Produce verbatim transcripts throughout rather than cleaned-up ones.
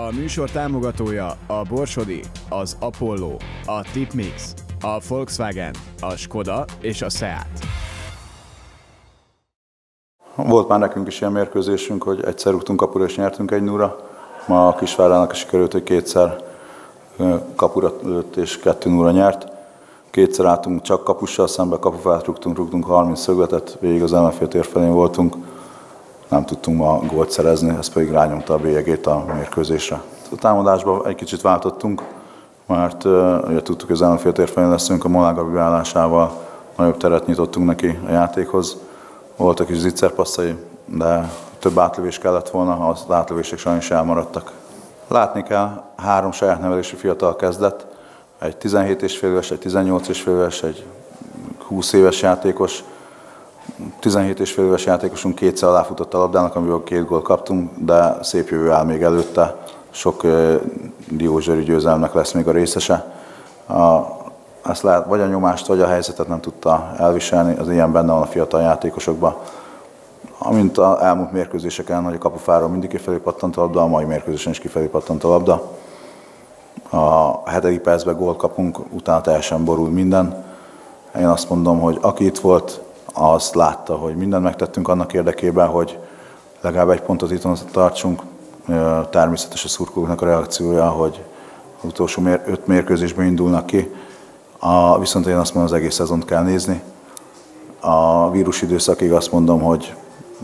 A műsor támogatója a Borsodi, az Apollo, a Tipmix, a Volkswagen, a Skoda és a Seat. Volt már nekünk is ilyen mérkőzésünk, hogy egyszer rúgtunk kapura és nyertünk egy nulla. Ma a Kisvárdának sikerült, hogy kétszer kapura lőtt és kettő nulla nyert. Kétszer álltunk csak kapussal szembe, kapufát rúgtunk, rúgtunk harminc szögletet, végig az ellenfél tér felén voltunk. Nem tudtunk ma gólt szerezni, ez pedig rányomta a bélyegét a mérkőzésre. A támadásban egy kicsit váltottunk, mert uh, ugye tudtuk, hogy az ellenfél tér felén leszünk, a Molnár Gabi beállásával nagyobb teret nyitottunk neki a játékhoz. Voltak is zicserpasszai, de több átlövés kellett volna, az átlövések sajnos elmaradtak. Látni kell, három saját nevelésű fiatal kezdett, egy tizenhét és fél éves, egy tizennyolc és fél éves, egy húsz éves játékos. tizenhét és fél éves játékosunk kétszer aláfutott a labdának, amiből két gólt kaptunk, de szép jövő áll még előtte. Sok uh, diózsőri győzelmnek lesz még a részese. A, ezt lehet, vagy a nyomást, vagy a helyzetet nem tudta elviselni, az ilyen benne van a fiatal játékosokban. Amint az elmúlt mérkőzéseken, hogy a kapufáról mindig kifelé pattant a labda, a mai mérkőzésen is kifelé pattant a labda. A hetedik percben gólt kapunk, utána teljesen borul minden. Én azt mondom, hogy aki itt volt, azt látta, hogy mindent megtettünk annak érdekében, hogy legalább egy pontot itt tartsunk. Természetes a szurkolóknak a reakciója, hogy az utolsó mér, öt mérkőzésből indulnak ki. A, viszont én azt mondom, az egész szezont kell nézni. A vírus időszakig azt mondom, hogy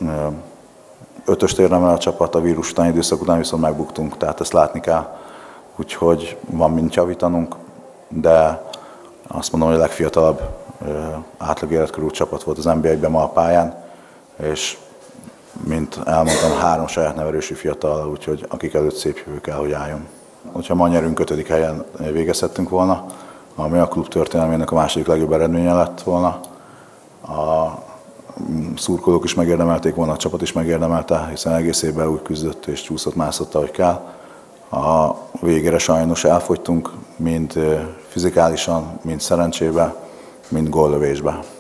ötöst érnem el a csapat, a vírus utáni időszak után viszont megbuktunk, tehát ezt látni kell. Úgyhogy van mint javítanunk, de azt mondom, hogy a legfiatalabb átlag életkorú csapat volt az en bé egyben ma a pályán, és mint elmondtam, három saját nevelésű fiatal, úgyhogy akik előtt szép jövő kell, hogy álljon. Hogyha ma nyerünk, ötödik helyen végezhettünk volna, ami a klub történelmének a második legjobb eredménye lett volna. A szurkolók is megérdemelték volna, a csapat is megérdemelte, hiszen egész évben úgy küzdött és csúszott, mászott, ahogy kell. A végére sajnos elfogytunk, mind fizikálisan, mind szerencsébe, mind góllövésbe.